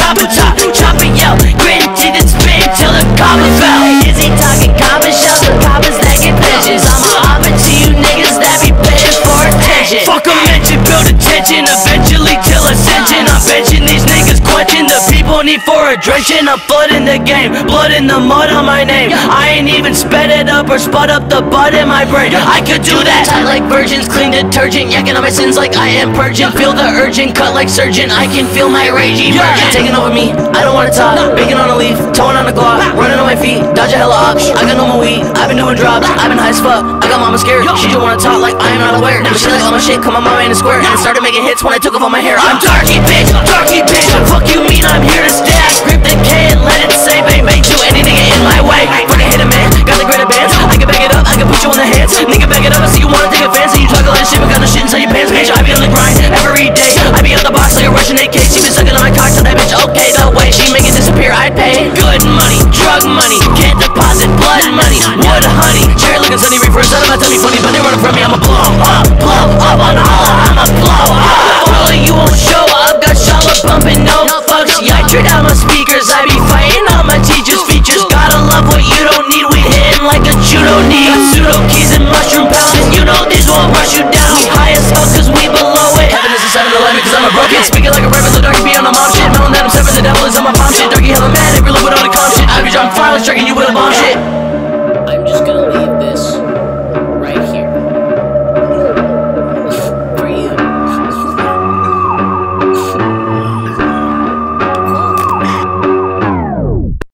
chopper top, chopper yell, grit teeth and spit till the copper fell. Is he talking copper shells or coppers that get bitches? I'ma offer to you niggas that be paying for attention. Fuck a mention, build attention, eventually till ascension. I'm benching these niggas, quenching the people need for a drenching. I'm flooding the game, blood in the mud on my name. I ain't even sped it up or spud up the bud in my brain. I could do that. Tight like virgins, clean detergent, yakking on my sins like I am purging. Feel the urgent, cut like surgeon. I can feel my rage emerging. Taking over me, I don't wanna talk. Baking on a leaf, towing on the Glock, running on my feet, dodge a hella ops. I got no more weed, I've been doing drops, I've been high as fuck. I got mama scared, she just wanna talk like I am not aware. But she like all my shit, come on mama in the square. And started making hits when I took off all my hair. I'm darky bitch, darky bitch. Fuck you mean I'm here to stay. I grip the K and let it say, babe, ain't you any nigga in my way. Fucking hit a man, got the greater bands. I can back it up, I can put you on the hands. Nigga back it up, I see you wanna take a fancy. You talk all that shit, but got no shit inside your pants, bitch. I be on the grind every day. I be out the box like a Russian AK. She been sucking on my cock, so that bitch okay. The way she make it disappear, I pay. Good money, drug money, can't deposit blood money. Wood honey, cherry looking sunny, reverse out of my tummy funny, but they running from me. I'ma blow up on